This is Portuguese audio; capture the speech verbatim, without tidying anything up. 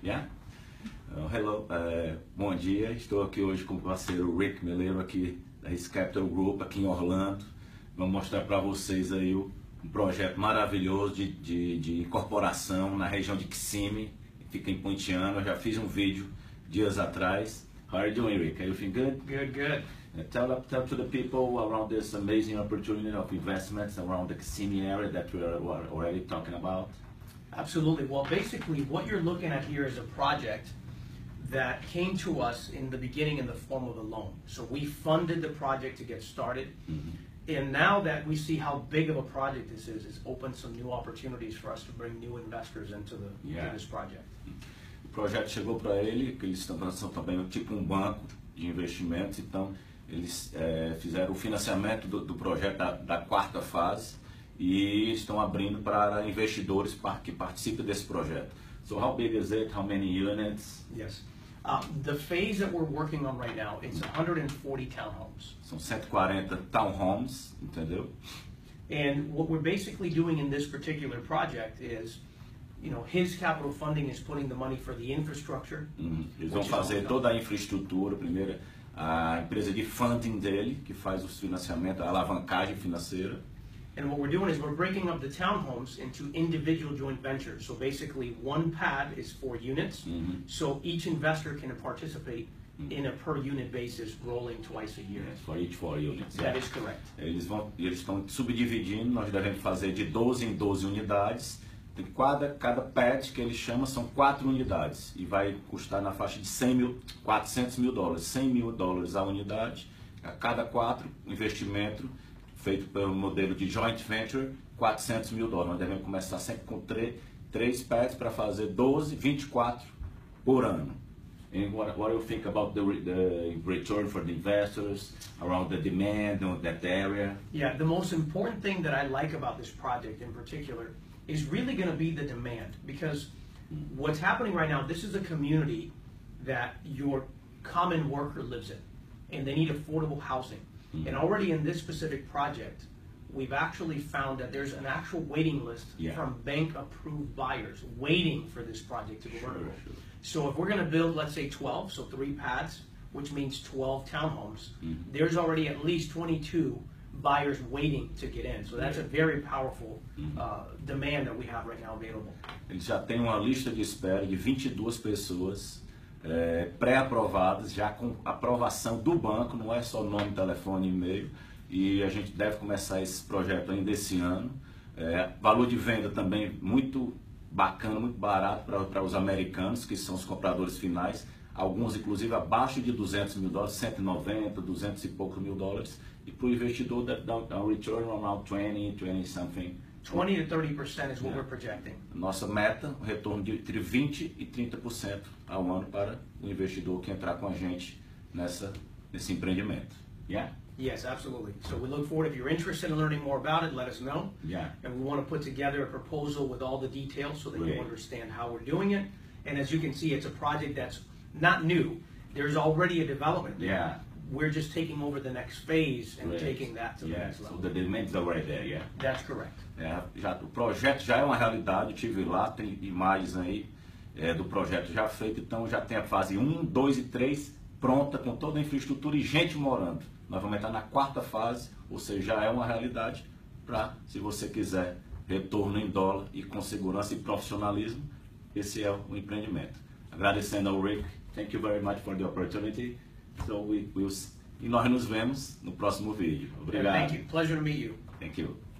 Yeah? Uh, hello, uh, bom dia. Estou aqui hoje com o parceiro Rick Meleiro aqui da Risk Capital Group aqui em Orlando. Vamos mostrar para vocês aí o, um projeto maravilhoso de, de, de incorporação na região de Kissimmee, fica em Poinciana. Eu já fiz um vídeo dias atrás. How are you doing, Rick? Are you feeling good? Good, good. Uh, tell, tell to the people around this amazing opportunity of investments around the Kissimmee area that we are, we are already talking about. Absolutely. Well, basically, what you're looking at here is a project that came to us in the beginning in the form of a loan. So we funded the project to get started. Mm-hmm. And now that we see how big of a project this is, it's opened some new opportunities for us to bring new investors into, the, yeah. into this project. O projeto chegou para ele, que eles estão são também tipo um banco de investimentos, então eles é, fizeram o financiamento do, do projeto da, da quarta fase e estão abrindo para investidores que participem desse projeto. So how big is it? How many units? Yes. Uh, the phase that we're working on right now, it's one hundred forty townhomes. São cento e quarenta townhomes, entendeu? And what we're basically doing in this particular project is, you know, his capital funding is putting the money for the infrastructure. Uhum. Eles vão fazer toda a infraestrutura, primeiro a empresa de funding dele, que faz o financiamento, a alavancagem financeira. And what we're doing is we're breaking up the townhomes into individual joint ventures. So basically one pad is four units, mm-hmm. so each investor can participate mm-hmm. in a per unit basis rolling twice a year. Yes, for each four units. That yeah. is correct. Eles vão, eles estão subdividindo, nós devemos fazer de doze em doze unidades. Tem cada, cada pad que eles chamam são quatro unidades e vai custar na faixa de cem mil, quatrocentos mil dólares, cem mil dólares a unidade. A cada quatro, investimento feito pelo modelo de joint venture, quatrocentos mil dólares. Nós devemos começar sempre com três pads para fazer doze, vinte e quatro por ano. And what, what do you think about the, the return for the investors, around the demand on that area? Yeah, the most important thing that I like about this project in particular is really going to be the demand, because what's happening right now, this is a community that your common worker lives in, and they need affordable housing. Mm-hmm. And already in this specific project, we've actually found that there's an actual waiting list yeah. from bank-approved buyers waiting for this project to go vertical. Sure, sure. So if we're going to build, let's say twelve, so three pads, which means twelve townhomes, mm-hmm. there's already at least twenty-two buyers waiting to get in. So that's a very powerful uh, demand that we have right now available. Eles já têm uma lista de espera de vinte e duas pessoas é, pré-aprovadas, já com aprovação do banco, não é só nome, telefone, e-mail, e a gente deve começar esse projeto ainda esse ano. É, valor de venda também muito bacana, muito barato para os americanos, que são os compradores finais, alguns inclusive abaixo de duzentos mil dólares, cento e noventa, duzentos e poucos mil dólares, e para o investidor that dá um return around twenty, twenty something. twenty to thirty percent is what yeah. we're projecting. Nossa meta, um retorno de entre vinte e trinta por cento ao ano para o investidor que entrar com a gente nessa, nesse empreendimento. Yeah? Yes, absolutely. So we look forward, if you're interested in learning more about it, let us know. Yeah. And we want to put together a proposal with all the details so that Great. you understand how we're doing it. And as you can see, it's a project that's not new. There's already a development there. Yeah. We're just taking over the next phase and Great. taking that to yeah. the next level. So the demand is already there, yeah. That's correct. É, já, o projeto já é uma realidade, eu estive lá, tem imagens aí é, do projeto já feito, então já tem a fase um, dois e três pronta, com toda a infraestrutura e gente morando. Nós vamos entrar na quarta fase, ou seja, já é uma realidade para, se você quiser, retorno em dólar e com segurança e profissionalismo, esse é o empreendimento. Agradecendo ao Rick, thank you very much for the opportunity. So we, we'll, e nós nos vemos no próximo vídeo. Obrigado. Thank you. Pleasure to meet you. Thank you.